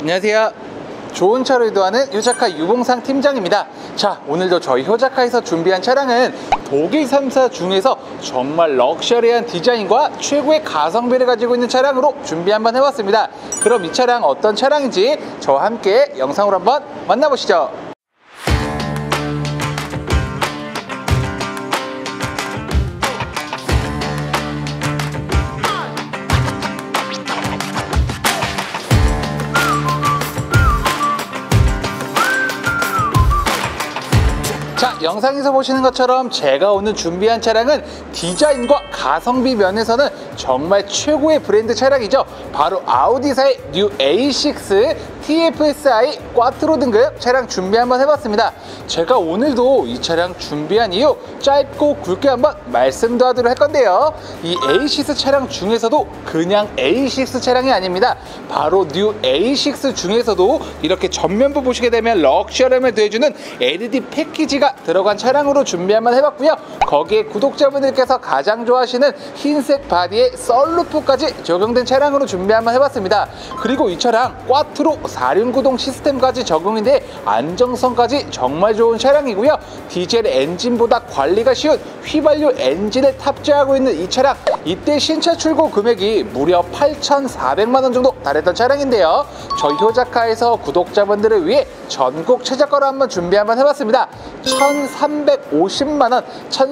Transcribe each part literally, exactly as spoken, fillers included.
안녕하세요. 좋은 차로 이동하는 효자카 유봉상 팀장입니다. 자, 오늘도 저희 효자카에서 준비한 차량은 독일 삼 사 중에서 정말 럭셔리한 디자인과 최고의 가성비를 가지고 있는 차량으로 준비 한번 해봤습니다. 그럼 이 차량 어떤 차량인지 저와 함께 영상으로 한번 만나보시죠. 자, 영상에서 보시는 것처럼 제가 오늘 준비한 차량은 디자인과 가성비 면에서는 정말 최고의 브랜드 차량이죠. 바로 아우디사의 뉴 에이 식스 티에프에스아이 꽈트로 등급 차량 준비 한번 해봤습니다. 제가 오늘도 이 차량 준비한 이유 짧고 굵게 한번 말씀도 하도록 할 건데요. 이 에이 식스 차량 중에서도 그냥 에이 식스 차량이 아닙니다. 바로 뉴 에이 식스 중에서도 이렇게 전면부 보시게 되면 럭셔리함을 더해주는 엘이디 패키지가 들어간 차량으로 준비 한번 해봤고요. 거기에 구독자분들께서 가장 좋아하시는 흰색 바디에 썬루프까지 적용된 차량으로 준비 한번 해봤습니다. 그리고 이 차량 꽈트로 사륜구동 시스템까지 적용인데 안정성까지 정말 좋은 차량이고요. 디젤 엔진보다 관리가 쉬운 휘발유 엔진을 탑재하고 있는 이 차량, 이때 신차 출고 금액이 무려 팔천사백만 원 정도 달했던 차량인데요. 저희 효자카에서 구독자분들을 위해 전국 최저가로 한번 준비 한번 해봤습니다. 천삼백오십만 원,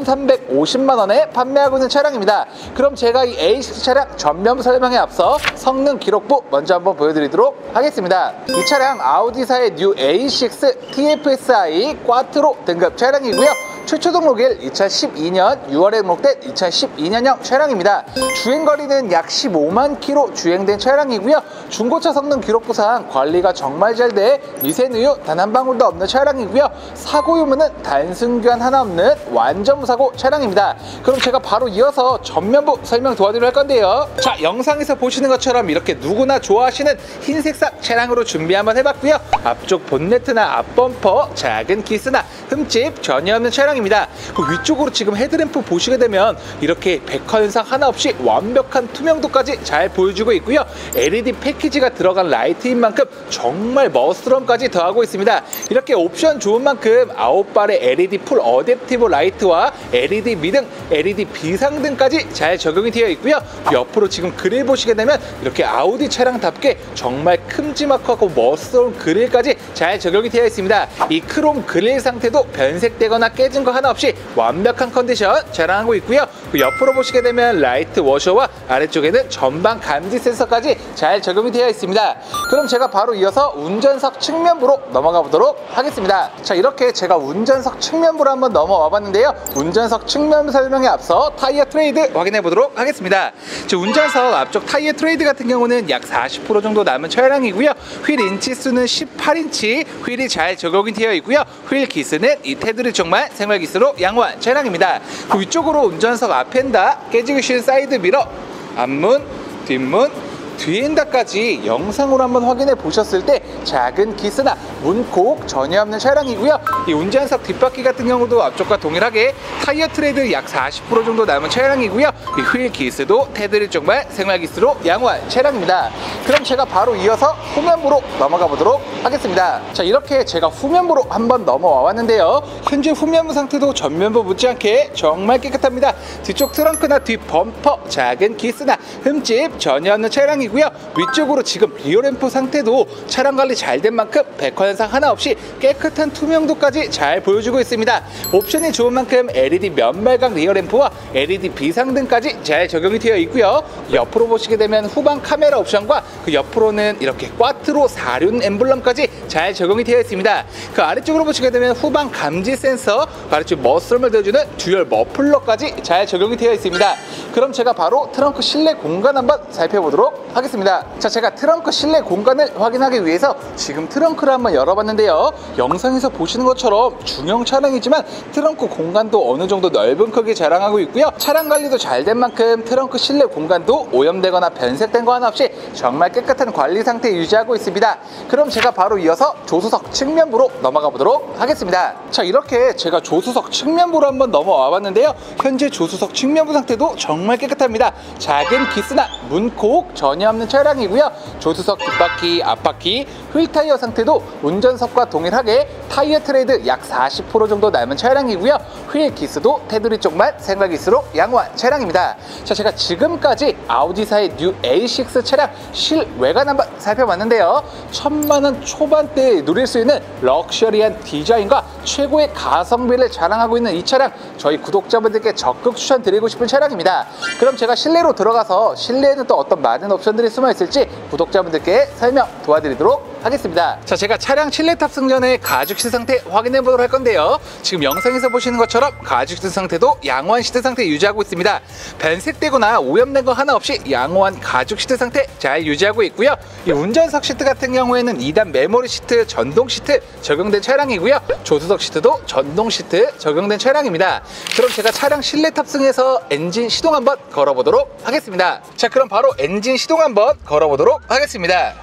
천삼백오십만 원에 판매하고 있는 차량입니다. 그럼 제가 이 에이 식스 차량 전면부 설명에 앞서 성능 기록부 먼저 한번 보여드리도록 하겠습니다. 이 차량 아우디사의 뉴 에이 식스 티에프에스아이 꽈트로 등급 차량이고요. 최초 등록일 이천십이 년 유월에 등록된 이천십이 년형 차량입니다. 주행거리는 약 십오만 킬로미터 주행된 차량이고요. 중고차 성능 기록부상 관리가 정말 잘 돼 미세누유 단 한 방울도 없는 차량이고요. 사고 유무는 단순 교환 하나 없는 완전 무사고 차량입니다. 그럼 제가 바로 이어서 전면부 설명 도와드리도록 할 건데요. 자, 영상에서 보시는 것처럼 이렇게 누구나 좋아하시는 흰색상 차량으로 준비 한번 해봤고요. 앞쪽 본네트나 앞범퍼, 작은 기스나 흠집 전혀 없는 차량입니다. 그 위쪽으로 지금 헤드램프 보시게 되면 이렇게 백화 현상 하나 없이 완벽한 투명도까지 잘 보여주고 있고요. 엘이디 패키지가 들어간 라이트인 만큼 정말 멋스러움까지 더하고 있습니다. 이렇게 옵션 좋은 만큼 아홉 발의 엘이디 풀 어댑티브 라이트와 엘이디 미등, 엘이디 비상등까지 잘 적용이 되어 있고요. 옆으로 지금 그릴 보시게 되면 이렇게 아우디 차량답게 정말 큼지막하고 멋스러운 그릴까지 잘 적용이 되어 있습니다. 이 크롬 그릴 상태도 변색되거나 깨진 거 하나 없이 완벽한 컨디션 자랑하고 있고요. 그 옆으로 보시게 되면 라이트 워셔와 아래쪽에는 전방 감지 센서까지 잘 적용이 되어 있습니다. 그럼 제가 바로 이어서 운전석 측면부로 넘어가 보도록 하겠습니다. 자, 이렇게 제가 운전석 측면부로 한번 넘어와 봤는데요. 운전석 측면 설명에 앞서 타이어 트레이드 확인해 보도록 하겠습니다. 자, 운전석 앞쪽 타이어 트레이드 같은 경우는 약 사십 퍼센트 정도 남은 차량이고요. 휠 인치 수는 십팔 인치, 휠이 잘 적용이 되어 있고요. 휠 기스는 이 테두리 쪽만 생활 기스로 양호한 차량입니다. 그 위쪽으로 운전석 앞엔다, 깨지기 쉬운 사이드 미러, 앞문, 뒷문, 뒤엔다까지 영상으로 한번 확인해 보셨을 때 작은 기스나 문콕 전혀 없는 차량이고요. 이 운전석 뒷바퀴 같은 경우도 앞쪽과 동일하게 타이어 트레이드 약 사십 퍼센트 정도 남은 차량이고요. 이 휠 기스도 테두리 쪽만 생활 기스로 양호한 차량입니다. 그럼 제가 바로 이어서 후면부로 넘어가 보도록 하겠습니다. 자, 이렇게 제가 후면부로 한번 넘어와 왔는데요. 현재 후면부 상태도 전면부 못지않게 정말 깨끗합니다. 뒤쪽 트렁크나 뒷 범퍼, 작은 기스나 흠집 전혀 없는 차량이고요. 위쪽으로 지금 리어램프 상태도 차량 관리 잘 된 만큼 백화 현상 하나 없이 깨끗한 투명도까지 잘 보여주고 있습니다. 옵션이 좋은 만큼 엘이디 면발광 리어램프와 엘이디 비상등까지 잘 적용이 되어 있고요. 옆으로 보시게 되면 후방 카메라 옵션과 그 옆으로는 이렇게 꽈트로 사륜 엠블럼까지 잘 적용이 되어 있습니다. 그 아래쪽으로 보시게 되면 후방 감지 센서, 아래쪽 멋스러움을 더해주는 듀얼 머플러까지 잘 적용이 되어 있습니다. 그럼 제가 바로 트렁크 실내 공간 한번 살펴보도록 하겠습니다. 자, 제가 트렁크 실내 공간을 확인하기 위해서 지금 트렁크를 한번 열어봤는데요. 영상에서 보시는 것처럼 중형 차량이지만 트렁크 공간도 어느 정도 넓은 크기 자랑하고 있고요. 차량 관리도 잘 된 만큼 트렁크 실내 공간도 오염되거나 변색된 거 하나 없이 정말 깨끗한 관리 상태 유지하고 있습니다. 그럼 제가 바로 이어서 조수석 측면부로 넘어가 보도록 하겠습니다. 자, 이렇게 제가 조수석 측면부로 한번 넘어와 봤는데요. 현재 조수석 측면부 상태도 정말 깨끗합니다. 작은 기스나 문콕 전혀 없는 차량이고요. 조수석 뒷바퀴, 앞바퀴, 휠 타이어 상태도 운전석과 동일하게 타이어 트레이드 약 사십 퍼센트 정도 남은 차량이고요. 휠 기스도 테두리 쪽만 생활 기스로 양호한 차량입니다. 자, 제가 지금까지 아우디사의 뉴 에이 식스 차량 실외관 한번 살펴봤는데요. 천만 원 초반대에 누릴 수 있는 럭셔리한 디자인과 최고의 가성비를 자랑하고 있는 이 차량, 저희 구독자분들께 적극 추천드리고 싶은 차량입니다. 그럼 제가 실내로 들어가서 실내에는 또 어떤 많은 옵션들이 숨어 있을지 구독자분들께 설명 도와드리도록 하겠습니다. 자, 제가 차량 실내 탑승 전에 가죽 시트 상태 확인해 보도록 할 건데요. 지금 영상에서 보시는 것처럼 가죽 시트 상태도 양호한 시트 상태 유지하고 있습니다. 변색되거나 오염된 거 하나 없이 양호한 가죽 시트 상태 잘 유지하고 있고요. 이 운전석 시트 같은 경우에는 이 단 메모리 시트 전동 시트 적용된 차량이고요. 조수석 시트도 전동 시트 적용된 차량입니다. 그럼 제가 차량 실내 탑승해서 엔진 시동 한번 걸어보도록 하겠습니다. 자, 그럼 바로 엔진 시동 한번 걸어보도록 하겠습니다.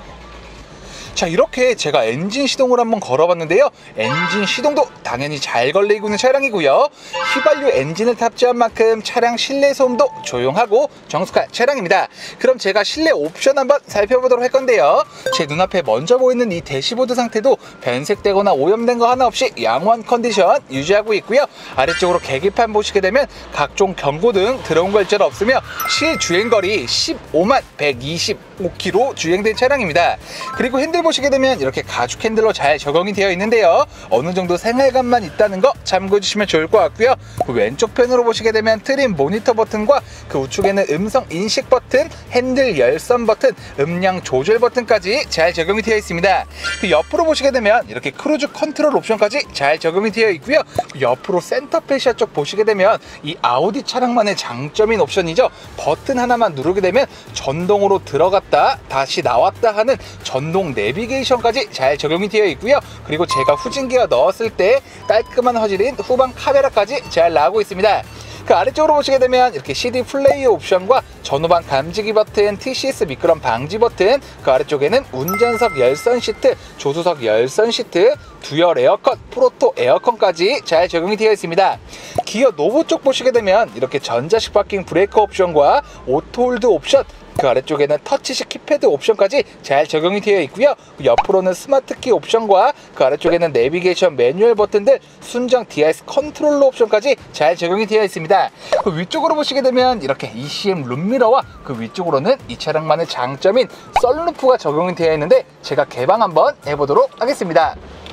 자, 이렇게 제가 엔진 시동을 한번 걸어봤는데요. 엔진 시동도 당연히 잘 걸리고 있는 차량이고요. 휘발유 엔진을 탑재한 만큼 차량 실내 소음도 조용하고 정숙한 차량입니다. 그럼 제가 실내 옵션 한번 살펴보도록 할 건데요. 제 눈앞에 먼저 보이는 이 대시보드 상태도 변색되거나 오염된 거 하나 없이 양호한 컨디션 유지하고 있고요. 아래쪽으로 계기판 보시게 되면 각종 경고등 들어온 거 일절 없으며 실주행거리 십오만 백이십오 킬로미터 주행된 차량입니다. 그리고 핸들 보시게 되면 이렇게 가죽 핸들로 잘 적용이 되어 있는데요. 어느 정도 생활감만 있다는 거 참고해 주시면 좋을 것 같고요. 그 왼쪽 편으로 보시게 되면 트림 모니터 버튼과 그 우측에는 음성 인식 버튼, 핸들 열선 버튼, 음량 조절 버튼까지 잘 적용이 되어 있습니다. 그 옆으로 보시게 되면 이렇게 크루즈 컨트롤 옵션까지 잘 적용이 되어 있고요. 그 옆으로 센터 페시아 쪽 보시게 되면 이 아우디 차량만의 장점인 옵션이죠. 버튼 하나만 누르게 되면 전동으로 들어갔다 다시 나왔다 하는 전동 내비 내비게이션까지 잘 적용이 되어 있고요. 그리고 제가 후진기어 넣었을 때 깔끔한 화질인 후방 카메라까지 잘 나오고 있습니다. 그 아래쪽으로 보시게 되면 이렇게 씨디 플레이 옵션과 전후방 감지기 버튼, 티씨에스 미끄럼 방지 버튼, 그 아래쪽에는 운전석 열선 시트, 조수석 열선 시트, 두열 에어컨, 프로토 에어컨까지 잘 적용이 되어 있습니다. 기어 노브 쪽 보시게 되면 이렇게 전자식 파킹 브레이크 옵션과 오토홀드 옵션, 그 아래쪽에는 터치식 키패드 옵션까지 잘 적용이 되어 있고요. 옆으로는 스마트키 옵션과 그 아래쪽에는 내비게이션 매뉴얼 버튼들, 순정 디아이에스 컨트롤러 옵션까지 잘 적용이 되어 있습니다. 그 위쪽으로 보시게 되면 이렇게 이씨엠 룸미러와 그 위쪽으로는 이 차량만의 장점인 썬루프가 적용이 되어 있는데 제가 개방 한번 해보도록 하겠습니다.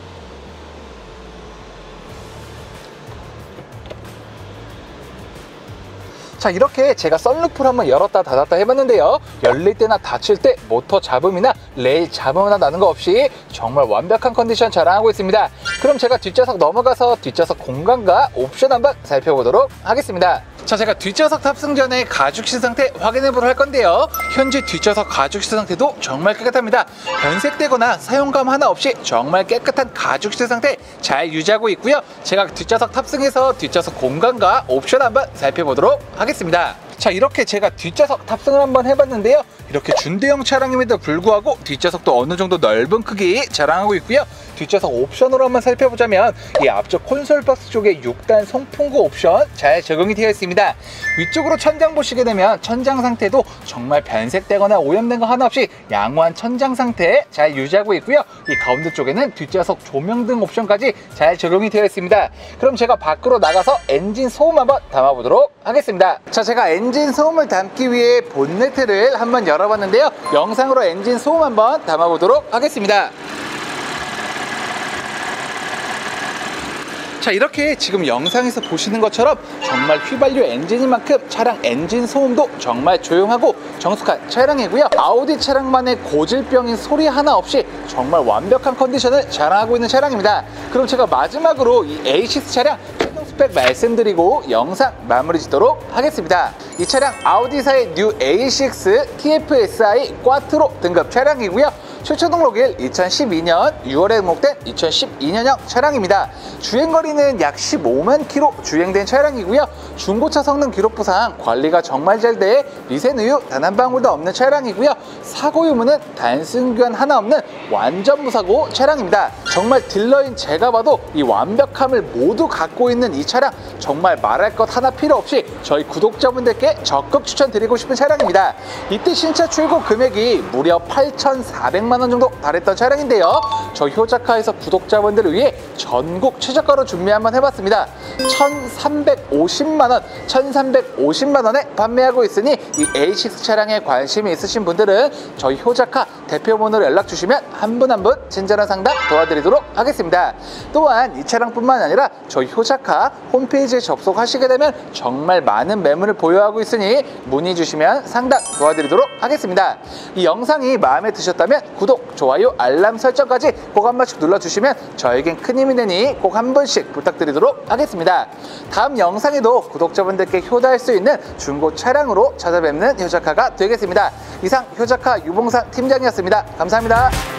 자, 이렇게 제가 썬루프를 한번 열었다 닫았다 해봤는데요. 열릴 때나 닫힐 때 모터 잡음이나 레일 잡음 하나 나는 거 없이 정말 완벽한 컨디션 자랑하고 있습니다. 그럼 제가 뒷좌석 넘어가서 뒷좌석 공간과 옵션 한번 살펴보도록 하겠습니다. 자, 제가 뒷좌석 탑승 전에 가죽 시트 상태 확인해 보도록 할 건데요. 현재 뒷좌석 가죽 시트 상태도 정말 깨끗합니다. 변색되거나 사용감 하나 없이 정말 깨끗한 가죽 시트 상태 잘 유지하고 있고요. 제가 뒷좌석 탑승해서 뒷좌석 공간과 옵션 한번 살펴보도록 하겠습니다. 자, 이렇게 제가 뒷좌석 탑승을 한번 해봤는데요. 이렇게 준대형 차량임에도 불구하고 뒷좌석도 어느 정도 넓은 크기 자랑하고 있고요. 뒷좌석 옵션으로 한번 살펴보자면 이 앞쪽 콘솔 박스 쪽에 육 단 송풍구 옵션 잘 적용이 되어 있습니다. 위쪽으로 천장 보시게 되면 천장 상태도 정말 변색되거나 오염된 거 하나 없이 양호한 천장 상태 잘 유지하고 있고요. 이 가운데 쪽에는 뒷좌석 조명등 옵션까지 잘 적용이 되어 있습니다. 그럼 제가 밖으로 나가서 엔진 소음 한번 담아보도록 하겠습니다. 자, 제가 엔진 소음을 담기 위해 본네트를 한번 열어봤는데요. 영상으로 엔진 소음 한번 담아보도록 하겠습니다. 자, 이렇게 지금 영상에서 보시는 것처럼 정말 휘발유 엔진인 만큼 차량 엔진 소음도 정말 조용하고 정숙한 차량이고요. 아우디 차량만의 고질병인 소리 하나 없이 정말 완벽한 컨디션을 자랑하고 있는 차량입니다. 그럼 제가 마지막으로 이 에이 식스 차량 최종 스펙 말씀드리고 영상 마무리 짓도록 하겠습니다. 이 차량 아우디사의 뉴 에이 식스 티에프에스아이 꽈트로 등급 차량이고요. 최초 등록일 이천십이 년 유월에 등록된 이천십이 년형 차량입니다. 주행거리는 약 십오만 킬로미터 주행된 차량이고요. 중고차 성능 기록부상 관리가 정말 잘 돼 미세누유 단 한 방울도 없는 차량이고요. 사고 유무는 단순 교환 하나 없는 완전 무사고 차량입니다. 정말 딜러인 제가 봐도 이 완벽함을 모두 갖고 있는 이 차량, 정말 말할 것 하나 필요 없이 저희 구독자분들께 적극 추천드리고 싶은 차량입니다. 이때 신차 출고 금액이 무려 팔천사백만 원 정도 달했던 차량인데요. 저희 효자카에서 구독자분들을 위해 전국 최저가로 준비 한번 해봤습니다. 천삼백오십만 원, 천삼백오십만 원에 판매하고 있으니 이 에이 식스 차량에 관심이 있으신 분들은 저희 효자카 대표번호로 연락 주시면 한 분 한 분 친절한 상담 도와드리도록 하겠습니다. 또한 이 차량뿐만 아니라 저희 효자카 홈페이지에 접속하시게 되면 정말 많은 매물을 보유하고 있으니 문의 주시면 상담 도와드리도록 하겠습니다. 이 영상이 마음에 드셨다면 구독, 좋아요, 알람 설정까지 꼭 한 번씩 눌러주시면 저에겐 큰 힘이 되니 꼭 한 번씩 부탁드리도록 하겠습니다. 다음 영상에도 구독자분들께 효도할 수 있는 중고 차량으로 찾아뵙는 효자카가 되겠습니다. 이상 효자카 유봉상 팀장이었습니다. 감사합니다.